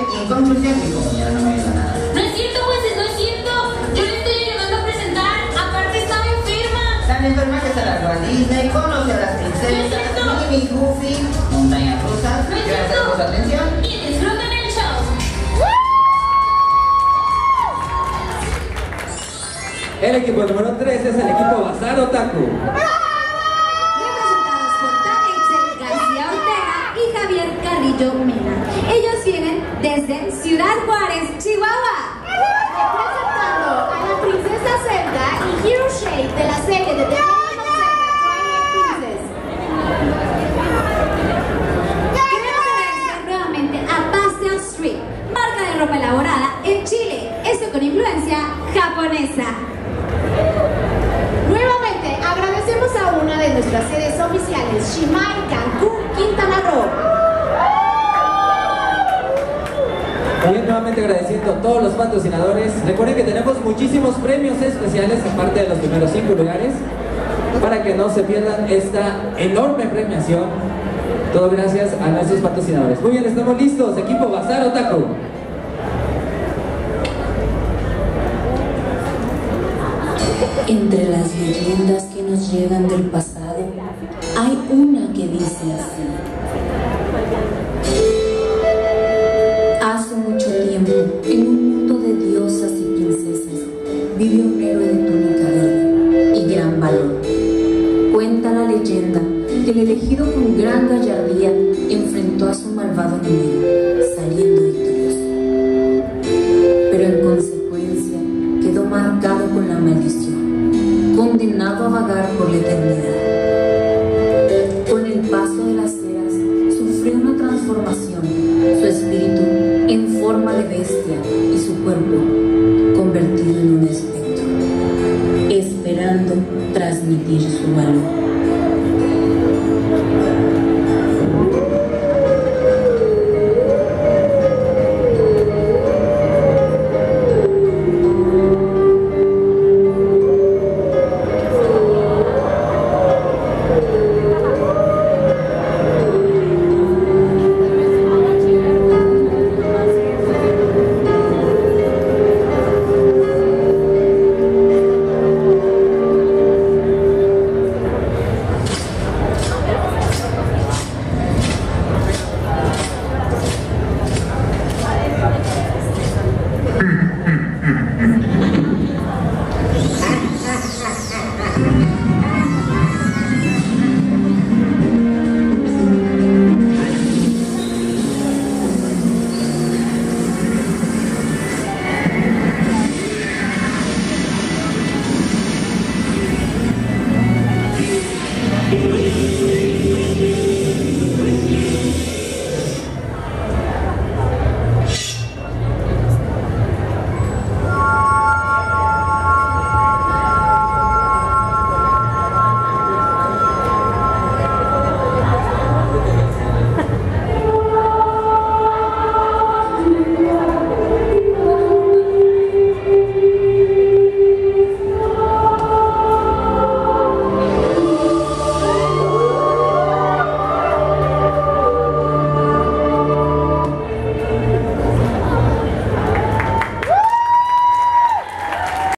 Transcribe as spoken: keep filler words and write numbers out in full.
en conclusión, mi compañera no me ayuda nada. No es cierto, jueces, no es cierto. Yo le estoy ayudando a presentar. Aparte estaba enferma. Tan enferma que se largó a Disney, conoce a las princesas, Minnie, Goofy, montañas rusas. No es Gracias cierto. por su atención. Y disfruten el show. El equipo número tres es el equipo Bazar Otaku. Representados por Tanixel García Ortega y Javier Carrillo Mena. Ellos vienen desde Ciudad Juárez, Chihuahua. Presentando a la princesa Zelda y Hero Shade de la serie de The Legend of Zelda Twilight Princess. Queremos agradecer nuevamente a Pastel Street, marca de ropa elaborada en Chile, esto con influencia japonesa. Nuevamente agradecemos a una de nuestras sedes oficiales, Shimai Cancún, Quintana Roo. También nuevamente agradeciendo a todos los patrocinadores. Recuerden que tenemos muchísimos premios especiales aparte de los primeros cinco lugares para que no se pierdan esta enorme premiación. Todo gracias a nuestros patrocinadores. Muy bien, estamos listos, equipo Bazar Otaku. Entre las leyendas que nos llegan del pasado, hay una que dice así. Hace mucho tiempo, en un mundo de diosas y princesas, vivió un héroe de túnica verde y gran valor. Cuenta la leyenda que el elegido con gran gallardía enfrentó a su malvado enemigo, saliendo victorioso. Pero en consecuencia, quedó marcado con la maldición, condenado a vagar por la eternidad. Con el paso de las eras, sufrió una transformación, su espíritu en forma de bestia y su cuerpo